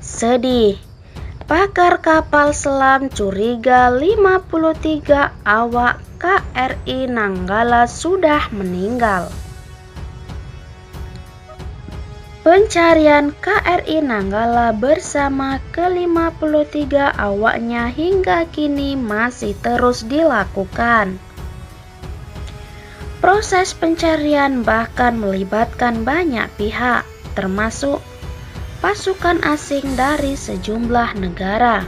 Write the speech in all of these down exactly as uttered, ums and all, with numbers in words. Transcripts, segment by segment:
Sedih. Pakar kapal selam curiga lima puluh tiga awak K R I Nanggala sudah meninggal. Pencarian K R I Nanggala bersama ke lima puluh tiga awaknya hingga kini masih terus dilakukan. Proses pencarian bahkan melibatkan banyak pihak, termasuk pasukan asing dari sejumlah negara.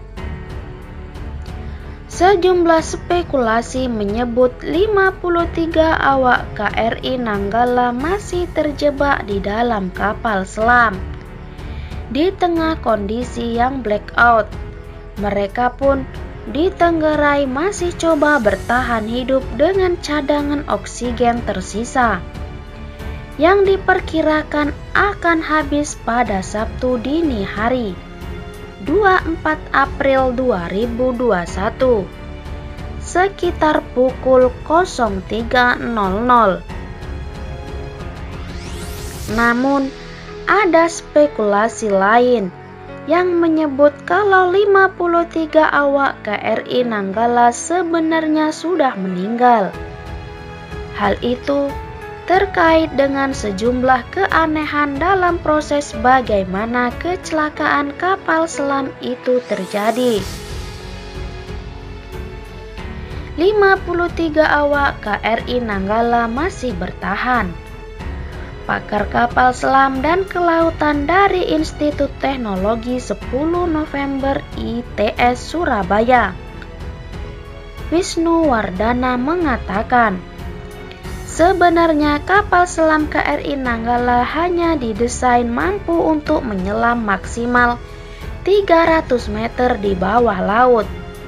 Sejumlah spekulasi menyebut lima puluh tiga awak K R I Nanggala masih terjebak di dalam kapal selam. Di tengah kondisi yang blackout, mereka pun ditenggerai masih coba bertahan hidup dengan cadangan oksigen tersisa yang diperkirakan akan habis pada Sabtu dini hari, dua puluh empat April dua ribu dua puluh satu, sekitar pukul nol tiga nol nol. Namun, ada spekulasi lain yang menyebut kalau lima puluh tiga awak K R I Nanggala sebenarnya sudah meninggal. Hal itu terkait dengan sejumlah keanehan dalam proses bagaimana kecelakaan kapal selam itu terjadi. lima puluh tiga awak K R I Nanggala masih bertahan. Pakar kapal selam dan kelautan dari Institut Teknologi sepuluh November I T S Surabaya, Wisnu Wardana mengatakan, sebenarnya kapal selam K R I Nanggala hanya didesain mampu untuk menyelam maksimal tiga ratus meter di bawah laut.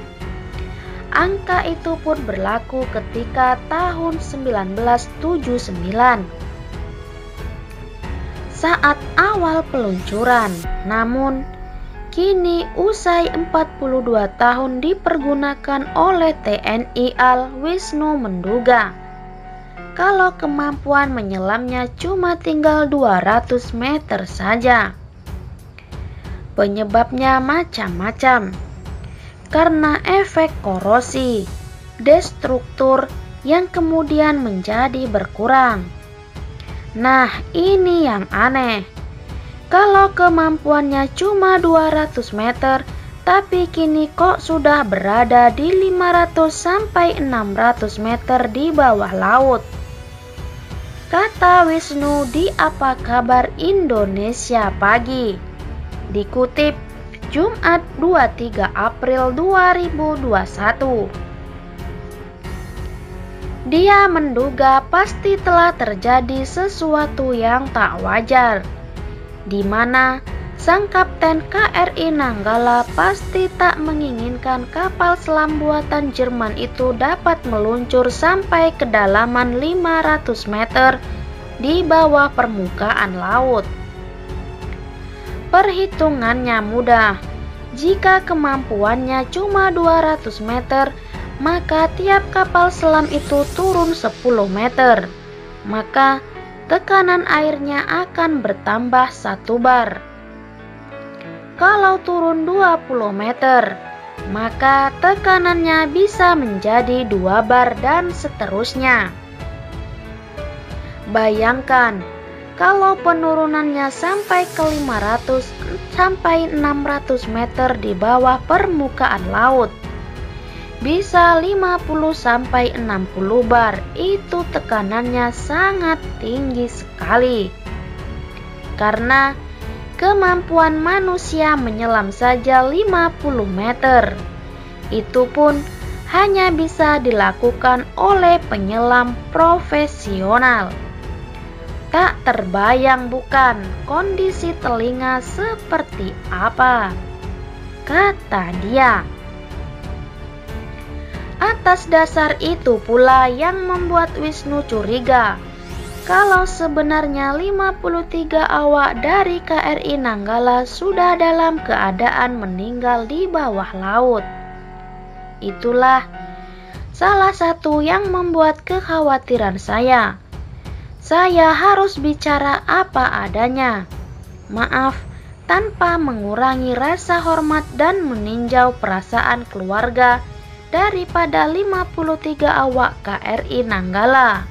Angka itu pun berlaku ketika tahun seribu sembilan ratus tujuh puluh sembilan saat awal peluncuran. Namun, kini usai empat puluh dua tahun dipergunakan oleh T N I A L, Wisnu menduga kalau kemampuan menyelamnya cuma tinggal dua ratus meter saja. Penyebabnya macam-macam, karena efek korosi, destruktur yang kemudian menjadi berkurang. Nah, ini yang aneh. Kalau kemampuannya cuma dua ratus meter, tapi kini kok sudah berada di lima ratus sampai enam ratus meter di bawah laut, kata Wisnu di Apa Kabar Indonesia Pagi, dikutip Jumat dua puluh tiga April dua ribu dua puluh satu. Dia menduga pasti telah terjadi sesuatu yang tak wajar, di mana sang kapten K R I Nanggala pasti tak menginginkan kapal selam buatan Jerman itu dapat meluncur sampai kedalaman lima ratus meter di bawah permukaan laut. Perhitungannya mudah. Jika kemampuannya cuma dua ratus meter, maka tiap kapal selam itu turun sepuluh meter. Maka tekanan airnya akan bertambah satu bar. Kalau turun dua puluh meter, maka tekanannya bisa menjadi dua bar dan seterusnya. Bayangkan kalau penurunannya sampai ke lima ratus sampai enam ratus meter di bawah permukaan laut. Bisa lima puluh sampai enam puluh bar, itu tekanannya sangat tinggi sekali. Karena kemampuan manusia menyelam saja lima puluh meter. Itu pun hanya bisa dilakukan oleh penyelam profesional. Tak terbayang bukan kondisi telinga seperti apa, kata dia. Atas dasar itu pula yang membuat Wisnu curiga kalau sebenarnya lima puluh tiga awak dari K R I Nanggala sudah dalam keadaan meninggal di bawah laut. Itulah salah satu yang membuat kekhawatiran saya. Saya harus bicara apa adanya. Maaf, tanpa mengurangi rasa hormat dan meninjau perasaan keluarga daripada lima puluh tiga awak K R I Nanggala.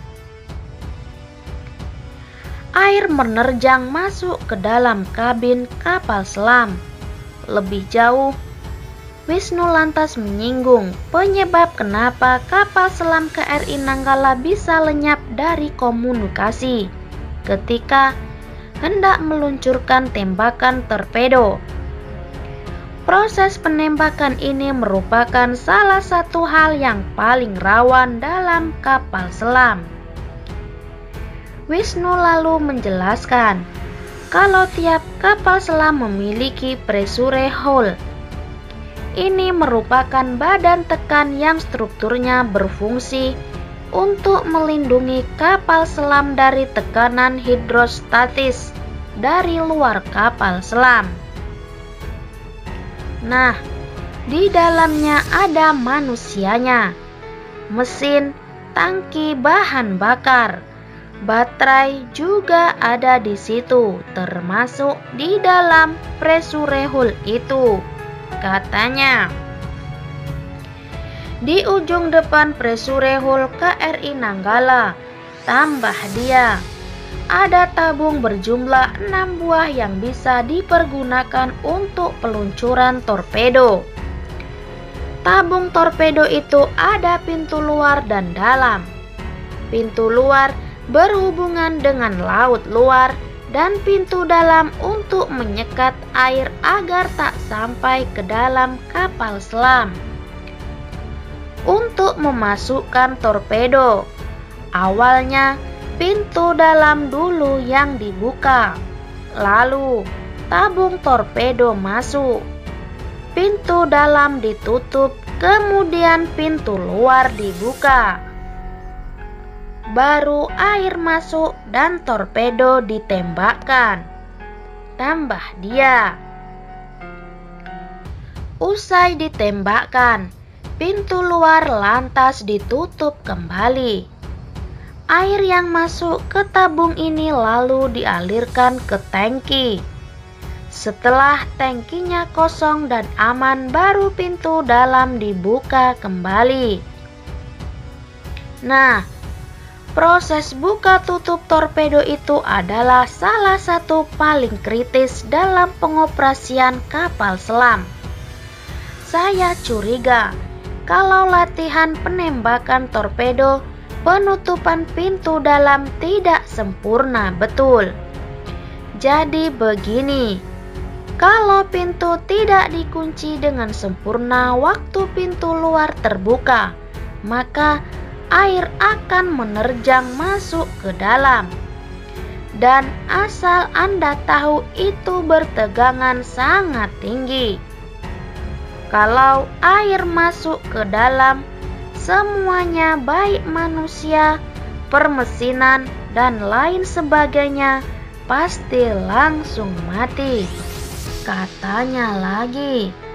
Air menerjang masuk ke dalam kabin kapal selam. Lebih jauh, Wisnu lantas menyinggung penyebab kenapa kapal selam K R I Nanggala bisa lenyap dari komunikasi ketika hendak meluncurkan tembakan torpedo. Proses penembakan ini merupakan salah satu hal yang paling rawan dalam kapal selam. Wisnu lalu menjelaskan kalau tiap kapal selam memiliki pressure hull. Ini merupakan badan tekan yang strukturnya berfungsi untuk melindungi kapal selam dari tekanan hidrostatis dari luar kapal selam. Nah, di dalamnya ada manusianya, mesin, tangki bahan bakar, baterai juga ada di situ, termasuk di dalam pressure hull itu, katanya. Di ujung depan pressure hull K R I Nanggala, tambah dia, ada tabung berjumlah enam buah yang bisa dipergunakan untuk peluncuran torpedo. Tabung torpedo itu ada pintu luar dan dalam. Pintu luar berhubungan dengan laut luar dan pintu dalam untuk menyekat air agar tak sampai ke dalam kapal selam. Untuk memasukkan torpedo, awalnya pintu dalam dulu yang dibuka, lalu tabung torpedo masuk. Pintu dalam ditutup, kemudian pintu luar dibuka. Baru air masuk dan torpedo ditembakkan, tambah dia. Usai ditembakkan, pintu luar lantas ditutup kembali. Air yang masuk ke tabung ini lalu dialirkan ke tangki. Setelah tangkinya kosong dan aman, baru pintu dalam dibuka kembali. Nah, proses buka tutup torpedo itu adalah salah satu paling kritis dalam pengoperasian kapal selam. Saya curiga kalau latihan penembakan torpedo, penutupan pintu dalam tidak sempurna betul. Jadi begini, kalau pintu tidak dikunci dengan sempurna waktu pintu luar terbuka, maka air akan menerjang masuk ke dalam. Dan asal Anda tahu itu bertegangan sangat tinggi. Kalau air masuk ke dalam, semuanya baik manusia, permesinan, dan lain sebagainya pasti langsung mati, katanya lagi.